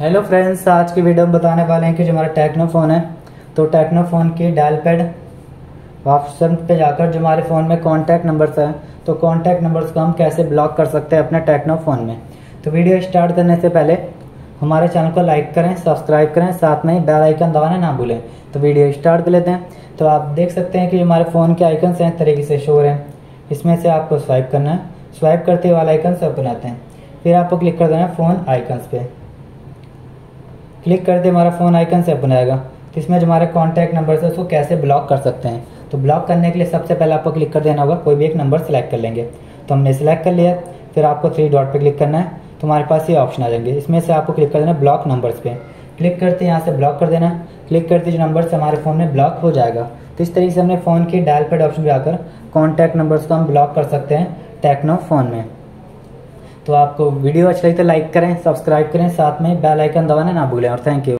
Hello friends, आज की video में बताने वाले हैं कि जो हमारा टेक्नो फ़ोन है तो टेक्नो फ़ोन की डायल पैड ऑप्शन पे जाकर जो हमारे फ़ोन में कॉन्टैक्ट नंबर्स है तो कॉन्टैक्ट नंबर्स को हम कैसे ब्लॉक कर सकते हैं अपने टेक्नो फ़ोन में। तो वीडियो स्टार्ट करने से पहले हमारे चैनल को लाइक करें, सब्सक्राइब करें, साथ में ही बेल आइकन दबाना ना भूलें। तो वीडियो स्टार्ट कर लेते हैं। तो आप देख सकते हैं कि हमारे फ़ोन के आइकन्स हैं तरीके से शो हो रहे हैं। इसमें से आपको स्वाइप करना है। स्वाइप करते ही वाला आइकन से ओपन आते हैं। फिर आपको क्लिक कर देना है फ़ोन आइकन्स पे। क्लिक करते हमारा फ़ोन आइकन से ओपन आएगा। तो इसमें जो हमारे कॉन्टैक्ट नंबर है उसको कैसे ब्लॉक कर सकते हैं। तो ब्लॉक करने के लिए सबसे पहले आपको क्लिक कर देना होगा, कोई भी एक नंबर सेलेक्ट कर लेंगे। तो हमने सेलेक्ट कर लिया। फिर आपको 3 डॉट पे क्लिक करना है तो हमारे पास ये ऑप्शन आ जाएंगे। इसमें से आपको क्लिक कर देना ब्लॉक नंबर्स पे। क्लिक करते यहाँ से ब्लॉक कर देना। क्लिक करते जो नंबर से हमारे फ़ोन में ब्लॉक हो जाएगा। तो इस तरीके से हमने फ़ोन की डायल पैड ऑप्शन पे आकर कॉन्टैक्ट नंबर्स को हम ब्लॉक कर सकते हैं टेक्नो फ़ोन में। तो आपको वीडियो अच्छा लगी तो लाइक करें, सब्सक्राइब करें, साथ में बेल आइकन दबाना ना भूलें। और थैंक यू।